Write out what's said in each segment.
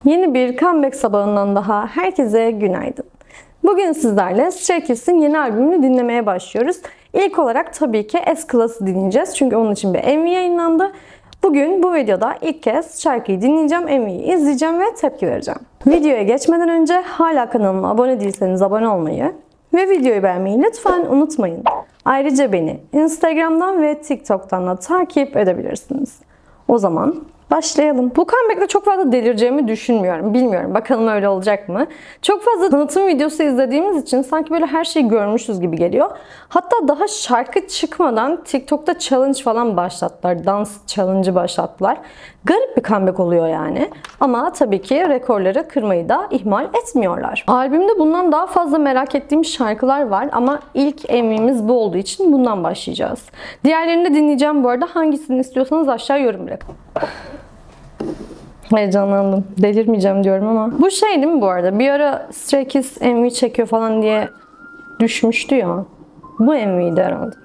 Yeni bir comeback sabahından daha herkese günaydın. Bugün sizlerle Stray Kids'in yeni albümünü dinlemeye başlıyoruz. İlk olarak tabii ki S-Class'ı dinleyeceğiz çünkü onun için bir MV yayınlandı. Bugün bu videoda ilk kez şarkıyı dinleyeceğim, MV'yi izleyeceğim ve tepki vereceğim. Videoya geçmeden önce hala kanalıma abone değilseniz abone olmayı ve videoyu beğenmeyi lütfen unutmayın. Ayrıca beni Instagram'dan ve TikTok'tan da takip edebilirsiniz. O zaman başlayalım. Bu comeback'te çok fazla delireceğimi düşünmüyorum. Bilmiyorum. Bakalım öyle olacak mı? Çok fazla tanıtım videosu izlediğimiz için sanki böyle her şeyi görmüşüz gibi geliyor. Hatta daha şarkı çıkmadan TikTok'ta challenge falan başlattılar. Dans challenge'ı başlattılar. Garip bir comeback oluyor yani. Ama tabii ki rekorları kırmayı da ihmal etmiyorlar. Albümde bundan daha fazla merak ettiğim şarkılar var ama ilk MV'miz bu olduğu için bundan başlayacağız. Diğerlerini de dinleyeceğim bu arada. Hangisini istiyorsanız aşağı yorum bırakın. Heyecanlandım. Delirmeyeceğim diyorum ama. Bu şey değil mi bu arada? Bir ara Stray Kids MV çekiyor falan diye düşmüştü ya. Bu MV'ydi herhalde.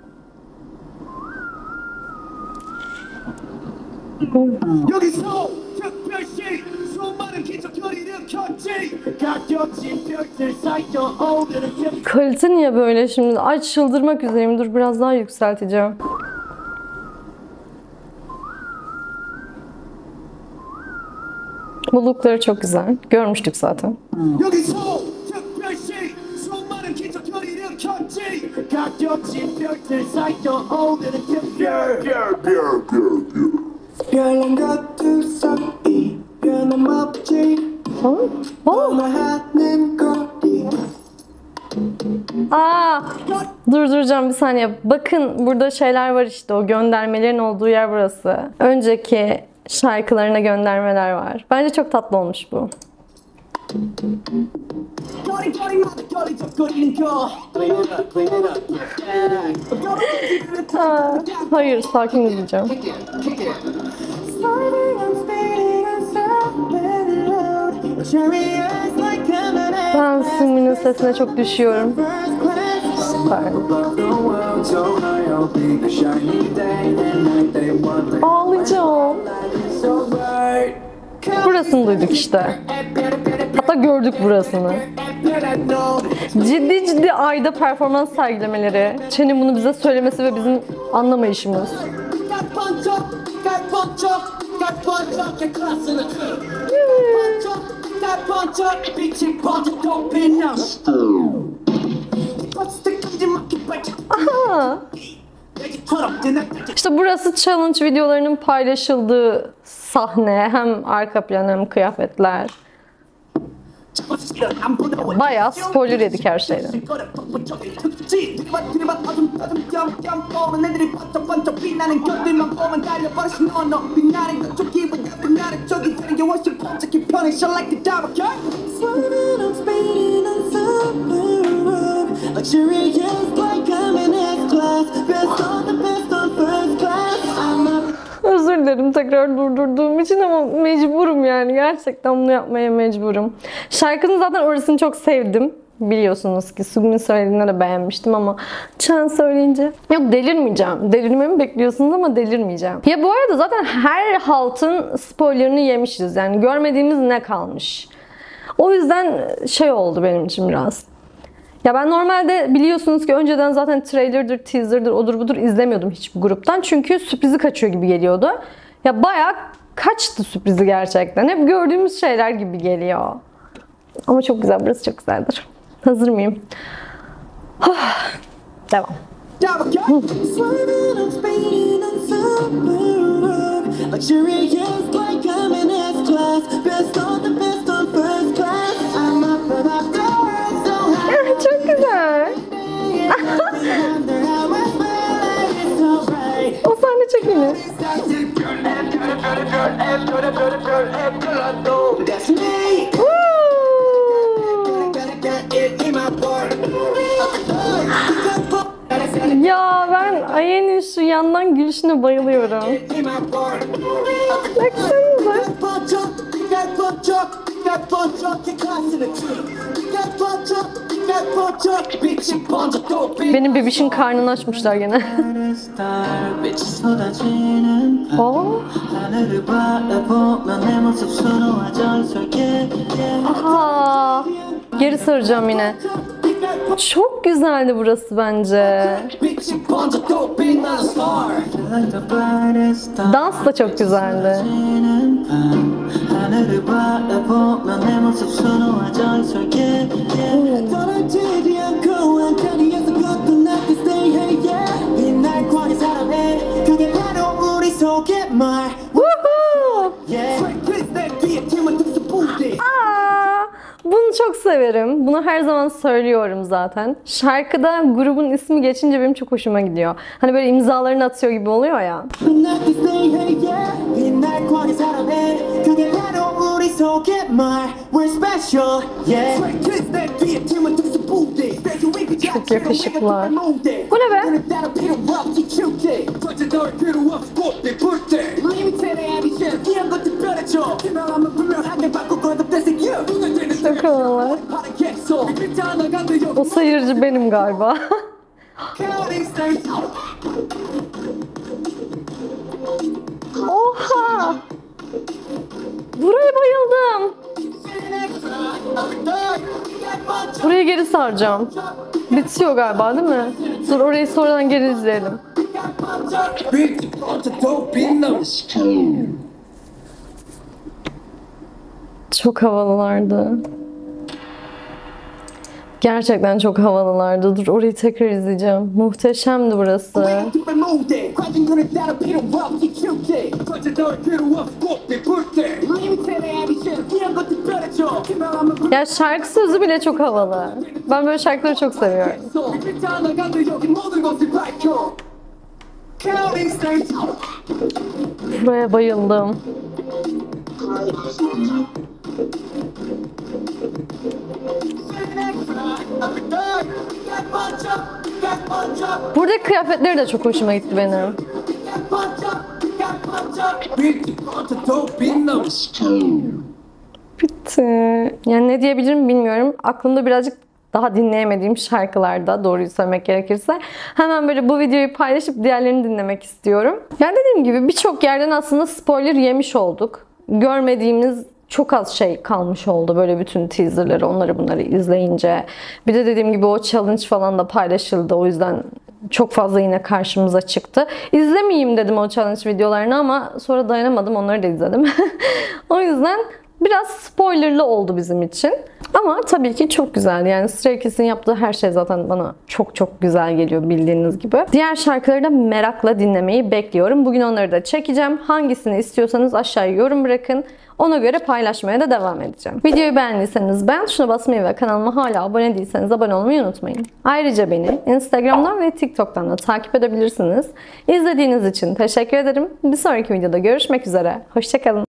Kalite niye böyle şimdi? Ay çıldırmak üzereyim. Dur biraz daha yükselteceğim. Bu lookları çok güzel. Görmüştük zaten. Durduracağım bir saniye. Bakın burada şeyler var işte. O göndermelerin olduğu yer burası. Önceki şarkılarına göndermeler var. Bence çok tatlı olmuş bu. Hayır, sakin izleyeceğim. Ben Sumi'nin sesine çok düşüyorum. Süper. Ağlayacağım. Burasını duyduk işte. Hatta gördük burasını. Ciddi ciddi ayda performans sergilemeleri. Çen'in bunu bize söylemesi ve bizim anlamayışımız. Aha. İşte burası challenge videolarının paylaşıldığı sahne. Hem arka plan hem kıyafetler. Bayağı spoiler yedik her şeyden. Özür dilerim tekrar durdurduğum için ama mecburum yani. Gerçekten bunu yapmaya mecburum. Şarkının zaten orasını çok sevdim. Biliyorsunuz ki Sumi'nin söylediğinde de beğenmiştim ama Chen söyleyince yok delirmeyeceğim. Delirmemi bekliyorsunuz ama delirmeyeceğim. Ya bu arada zaten her haltın spoilerını yemişiz. Yani görmediğimiz ne kalmış. O yüzden şey oldu benim için biraz. Ya ben normalde biliyorsunuz ki önceden zaten trailer'dır, teaser'dır, odur budur izlemiyordum hiçbir gruptan. Çünkü sürprizi kaçıyor gibi geliyordu. Ya bayağı kaçtı sürprizi gerçekten. Hep gördüğümüz şeyler gibi geliyor. Ama çok güzel, burası çok güzeldir. Hazır mıyım? Devam. Çok güzel. O sahne çok iyi. Ya ben Ayen'in şu yandan gülüşüne bayılıyorum. Baksanıza. Benim bebişin karnını açmışlar gene. Oh. Aha. Geri saracağım yine. Çok güzeldi burası bence. Dans da çok güzeldi. Bunu çok severim. Bunu her zaman söylüyorum zaten. Şarkıda grubun ismi geçince benim çok hoşuma gidiyor. Hani böyle imzalarını atıyor gibi oluyor ya. Çok yakışıklılar. Bu ne be? Çok havalı. O sayırcı benim galiba. Oha! Buraya bayıldım. Burayı geri saracağım. Bitiyor galiba değil mi? Dur orayı sonradan geri izleyelim. Çok havalılardı. Gerçekten çok havalılardı. Dur orayı tekrar izleyeceğim. Muhteşemdi burası. Ya şarkı sözü bile çok havalı. Ben böyle şarkıları çok seviyorum. Buraya bayıldım. Buradaki kıyafetleri de çok hoşuma gitti benim. Bitti. Yani ne diyebilirim bilmiyorum. Aklımda birazcık daha dinleyemediğim şarkılarda, doğruyu söylemek gerekirse. Hemen böyle bu videoyu paylaşıp diğerlerini dinlemek istiyorum. Yani dediğim gibi birçok yerden aslında spoiler yemiş olduk. Görmediğimiz çok az şey kalmış oldu böyle bütün teaserları, onları bunları izleyince. Bir de dediğim gibi o challenge falan da paylaşıldı. O yüzden çok fazla yine karşımıza çıktı. İzlemeyeyim dedim o challenge videolarını ama sonra dayanamadım, onları da izledim. O yüzden biraz spoilerlı oldu bizim için. Ama tabii ki çok güzel. Yani Stray Kids'in yaptığı her şey zaten bana çok çok güzel geliyor bildiğiniz gibi. Diğer şarkıları da merakla dinlemeyi bekliyorum. Bugün onları da çekeceğim. Hangisini istiyorsanız aşağıya yorum bırakın. Ona göre paylaşmaya da devam edeceğim. Videoyu beğendiyseniz beğen tuşuna basmayı ve kanalıma hala abone değilseniz abone olmayı unutmayın. Ayrıca beni Instagram'dan ve TikTok'tan da takip edebilirsiniz. İzlediğiniz için teşekkür ederim. Bir sonraki videoda görüşmek üzere. Hoşça kalın.